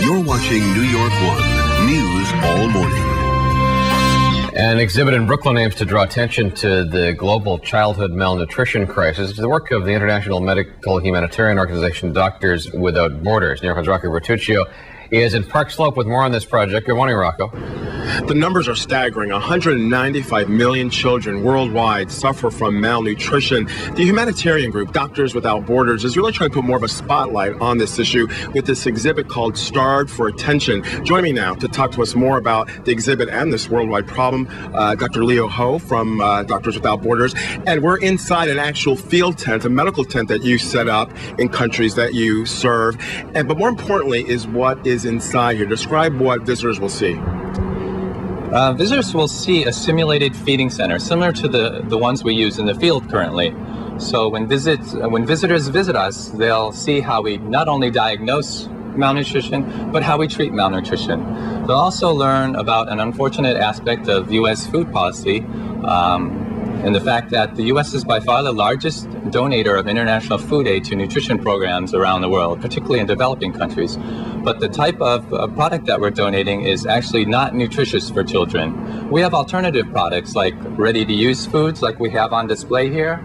You're watching New York 1 News all morning. An exhibit in Brooklyn aims to draw attention to the global childhood malnutrition crisis. It's the work of the international medical humanitarian organization Doctors Without Borders. New York 1's Rocco Bertuccio is in Park Slope with more on this project. Good morning, Rocco. The numbers are staggering. 195 million children worldwide suffer from malnutrition. The humanitarian group Doctors Without Borders is really trying to put more of a spotlight on this issue with this exhibit called Starved for Attention. Joining me now to talk to us more about the exhibit and this worldwide problem, Dr. Leo Ho from Doctors Without Borders. And we're inside an actual field tent, a medical tent that you set up in countries that you serve. But more importantly is what is inside here. Describe what visitors will see. Visitors will see a simulated feeding center, similar to the ones we use in the field currently. So when visitors visit us, they'll see how we not only diagnose malnutrition, but how we treat malnutrition. They'll also learn about an unfortunate aspect of U.S. food policy, and the fact that the U.S. is by far the largest donator of international food aid to nutrition programs around the world, particularly in developing countries. But the type of product that we're donating is actually not nutritious for children. We have alternative products like ready-to-use foods like we have on display here,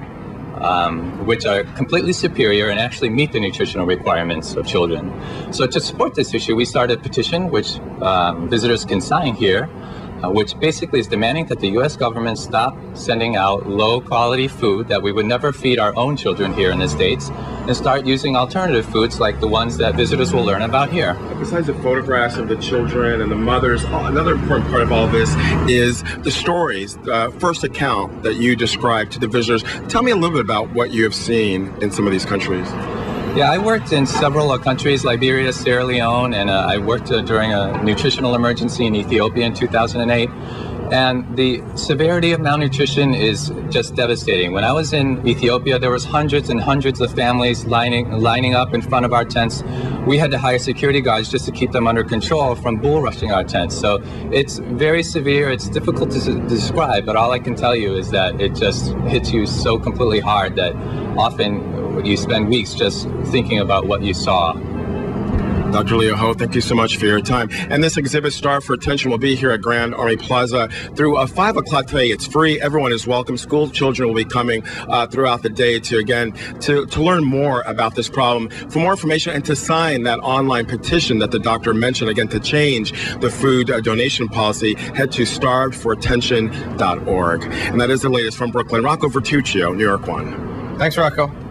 which are completely superior and actually meet the nutritional requirements of children. So to support this issue, we started a petition which visitors can sign here, which basically is demanding that the U.S. government stop sending out low-quality food that we would never feed our own children here in the States and start using alternative foods like the ones that visitors will learn about here. Besides the photographs of the children and the mothers, another important part of all this is the stories, the first account that you described to the visitors. Tell me a little bit about what you have seen in some of these countries. Yeah, I worked in several countries, Liberia, Sierra Leone, and I worked during a nutritional emergency in Ethiopia in 2008. And the severity of malnutrition is just devastating. When I was in Ethiopia, there was hundreds and hundreds of families lining up in front of our tents. We had to hire security guards just to keep them under control from bull rushing our tents. So it's very severe. It's difficult to describe, but all I can tell you is that it just hits you so completely hard that often you spend weeks just thinking about what you saw. Dr. Leo Ho, thank you so much for your time. And this exhibit, Starved for Attention, will be here at Grand Army Plaza through 5 o'clock today. It's free. Everyone is welcome. School children will be coming throughout the day to learn more about this problem. For more information and to sign that online petition that the doctor mentioned, again, to change the food donation policy, head to starvedforattention.org. And that is the latest from Brooklyn. Rocco Bertuccio, New York 1. Thanks, Rocco.